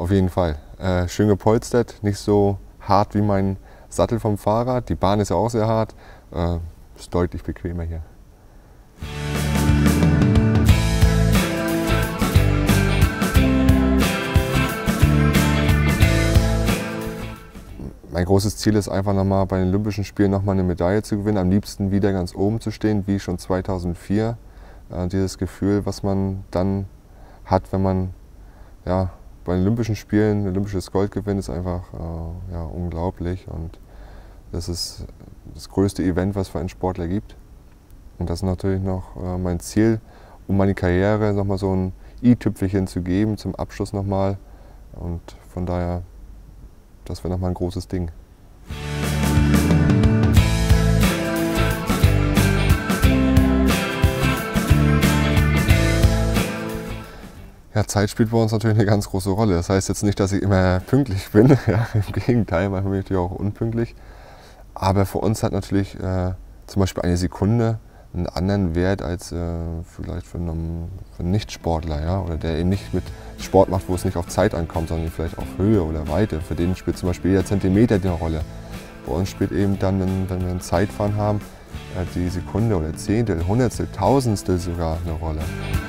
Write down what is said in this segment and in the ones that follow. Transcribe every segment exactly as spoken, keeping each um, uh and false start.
Auf jeden Fall. Äh, schön gepolstert, nicht so hart wie mein Sattel vom Fahrrad. Die Bahn ist ja auch sehr hart. Äh, ist deutlich bequemer hier. Mein großes Ziel ist einfach nochmal bei den Olympischen Spielen nochmal eine Medaille zu gewinnen. Am liebsten wieder ganz oben zu stehen, wie schon zweitausendvier. Äh, dieses Gefühl, was man dann hat, wenn man ja, bei den Olympischen Spielen ein olympisches Gold gewinnt, ist einfach äh, ja, unglaublich. Und das ist das größte Event, was es für einen Sportler gibt. Und das ist natürlich noch äh, mein Ziel, um meine Karriere nochmal so ein i-Tüpfelchen zu geben, zum Abschluss nochmal. Und von daher, das wäre nochmal ein großes Ding. Ja, Zeit spielt bei uns natürlich eine ganz große Rolle. Das heißt jetzt nicht, dass ich immer pünktlich bin, ja, im Gegenteil, manchmal bin ich natürlich auch unpünktlich. Aber für uns hat natürlich äh, zum Beispiel eine Sekunde einen anderen Wert als äh, vielleicht für einen, für einen Nichtsportler, ja, oder der eben nicht mit Sport macht, wo es nicht auf Zeit ankommt, sondern vielleicht auf Höhe oder Weite. Für den spielt zum Beispiel jeder Zentimeter eine Rolle. Bei uns spielt eben dann, wenn, wenn wir ein Zeitfahren haben, äh, die Sekunde oder Zehntel, Hundertstel, Tausendstel sogar eine Rolle.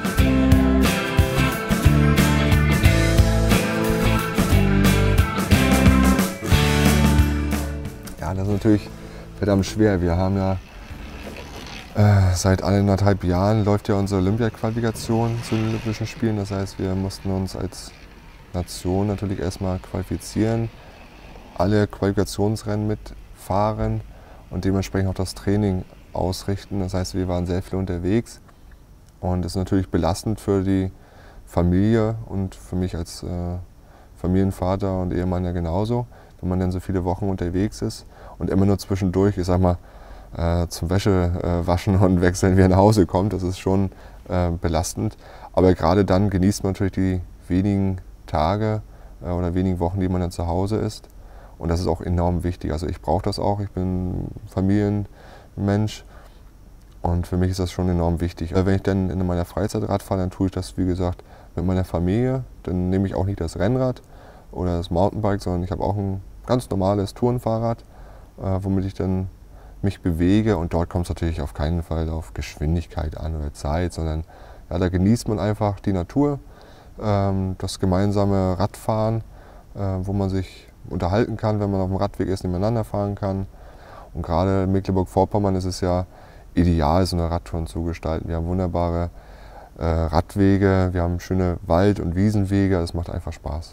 Ja, das ist natürlich verdammt schwer. Wir haben ja äh, seit eineinhalb Jahren läuft ja unsere Olympia-Qualifikation zu den Olympischen Spielen. Das heißt, wir mussten uns als Nation natürlich erstmal qualifizieren, alle Qualifikationsrennen mitfahren und dementsprechend auch das Training ausrichten. Das heißt, wir waren sehr viel unterwegs und es ist natürlich belastend für die Familie und für mich als äh, Familienvater und Ehemann ja genauso, wenn man dann so viele Wochen unterwegs ist und immer nur zwischendurch, ich sag mal, äh, zum Wäsche äh, waschen und wechseln wieder nach Hause kommt. Das ist schon äh, belastend. Aber gerade dann genießt man natürlich die wenigen Tage äh, oder wenigen Wochen, die man dann zu Hause ist. Und das ist auch enorm wichtig. Also ich brauche das auch. Ich bin Familienmensch und für mich ist das schon enorm wichtig. Wenn ich dann in meiner Freizeit Rad fahre, dann tue ich das, wie gesagt, mit meiner Familie. Dann nehme ich auch nicht das Rennrad oder das Mountainbike, sondern ich habe auch ein ganz normales Tourenfahrrad, äh, womit ich dann mich bewege. Und dort kommt es natürlich auf keinen Fall auf Geschwindigkeit an oder Zeit, sondern ja, da genießt man einfach die Natur, ähm, das gemeinsame Radfahren, äh, wo man sich unterhalten kann, wenn man auf dem Radweg ist, nebeneinander fahren kann. Und gerade in Mecklenburg-Vorpommern ist es ja ideal, so eine Radtour zu gestalten. Wir haben wunderbare äh, Radwege, wir haben schöne Wald- und Wiesenwege, das macht einfach Spaß.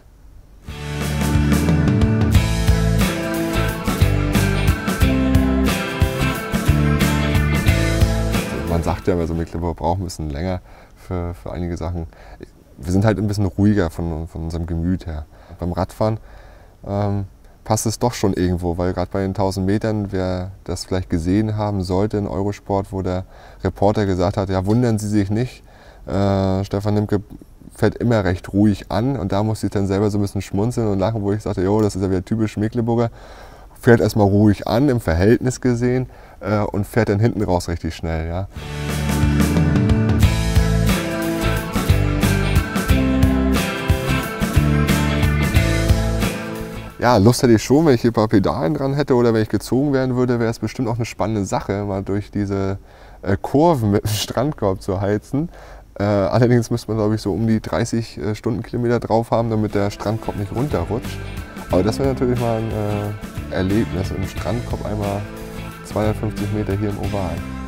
Man sagt ja, bei so Mecklenburg braucht ein bisschen länger für, für einige Sachen. Wir sind halt ein bisschen ruhiger von, von unserem Gemüt her. Beim Radfahren ähm, passt es doch schon irgendwo, weil gerade bei den tausend Metern, wer das vielleicht gesehen haben sollte in Eurosport, wo der Reporter gesagt hat, ja, wundern Sie sich nicht, äh, Stefan Nimke fährt immer recht ruhig an und da musste ich dann selber so ein bisschen schmunzeln und lachen, wo ich sagte, jo, das ist ja wieder typisch Mecklenburger, fährt erstmal ruhig an, im Verhältnis gesehen, äh, und fährt dann hinten raus richtig schnell. Ja. Ja, Lust hätte ich schon, wenn ich hier ein paar Pedalen dran hätte oder wenn ich gezogen werden würde, wäre es bestimmt auch eine spannende Sache, mal durch diese äh, Kurven mit dem Strandkorb zu heizen. Äh, allerdings müsste man, glaube ich, so um die dreißig äh, Stundenkilometer drauf haben, damit der Strandkorb nicht runterrutscht. Aber das wäre natürlich mal ein äh, Erlebnis, im Strandkorb einmal zweihundertfünfzig Meter hier im Oval.